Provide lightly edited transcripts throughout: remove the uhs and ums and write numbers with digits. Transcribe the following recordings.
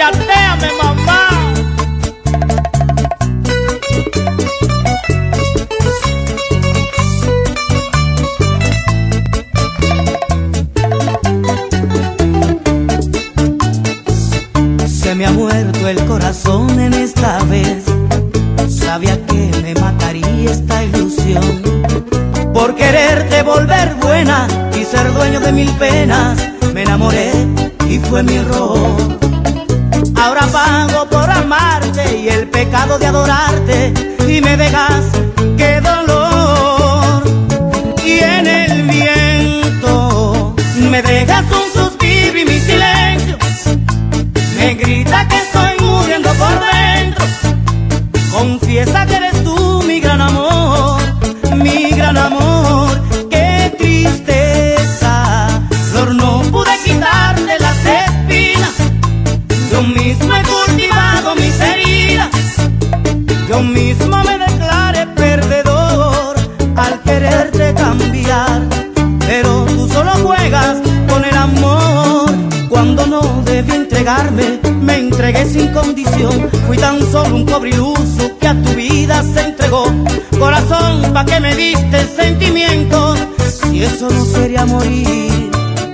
Machatéame, mamá. Se me ha muerto el corazón en esta vez. Sabía que me mataría esta ilusión. Por quererte volver buena y ser dueño de mil penas, me enamoré y fue mi error. Ahora pago por amarte y el pecado de adorarte, y me dejas, qué dolor. Y en el viento me dejas un suspiro y mi silencio me grita que estoy muriendo por dentro. Confiesa que eres tú mi gran amor, mi gran amor. Qué tristeza, Flor, no pude quitarte las espinas. Yo mismo he cultivado mis heridas. Yo mismo me declaré perdedor al quererte cambiar. Pero tú solo juegas con el amor. Cuando no debí entregarme, me entregué sin condición. Fui tan solo un pobre iluso que a tu vida se entregó. Corazón, ¿pa' qué me diste sentimientos si eso no sería morir?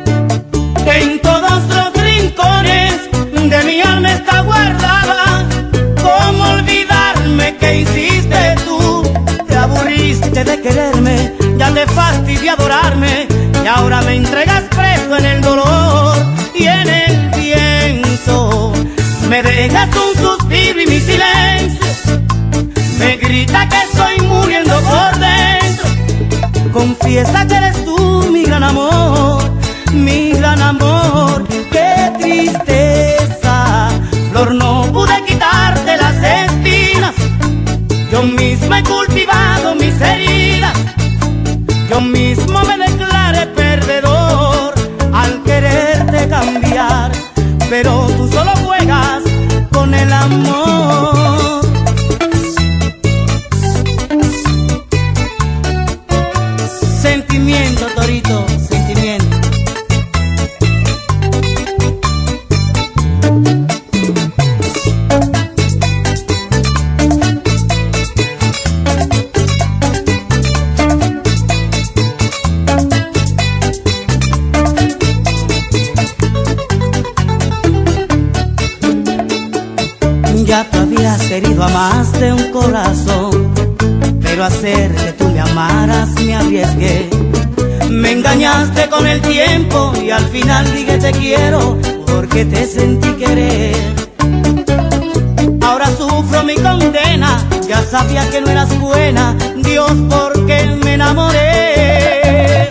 En todos los rincones de mi alma está guardada. ¿Cómo olvidarme que hiciste tú? Te aburriste de quererme, ya te fastidié adorarme, y ahora me entregas preso en el dolor. Y en el viento me dejas un suspiro y mi silencio me grita que estoy muriendo por dentro. Confiesa que eres tú mi gran amor, mi gran amor. Qué tristeza, Flor, no pude quitarte las espinas. Yo mismo he cultivado mis heridas. Yo mismo me declaré perdedor al quererte cambiar. Pero tú solo juegas con el amor. Sentimiento, Torito, sentimiento. Ya te habías herido a más de un corazón, pero a hacer que tú me amaras me arriesgué. Me engañaste con el tiempo y al final dije te quiero porque te sentí querer. Ahora sufro mi condena, ya sabía que no eras buena, Dios, porque me enamoré.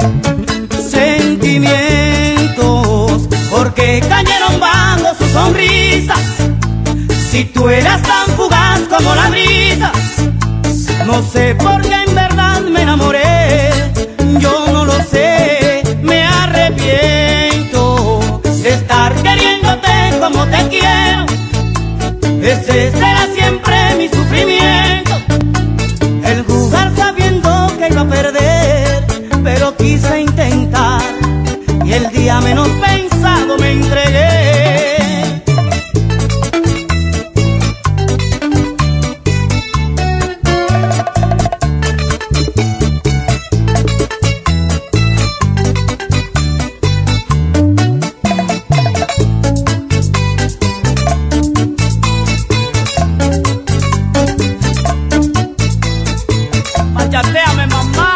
Sentimientos, porque cayeron bajo su sonrisa. Si tú eras tan fugaz como la brisa, no sé por qué en verdad me enamoré. Yo no lo sé, me arrepiento de estar queriéndote como te quiero. Ese será siempre mi sufrimiento, el jugar sabiendo que iba a perder. Pero quise intentar y el día menos pensado me entregué. Machatéame, mamá.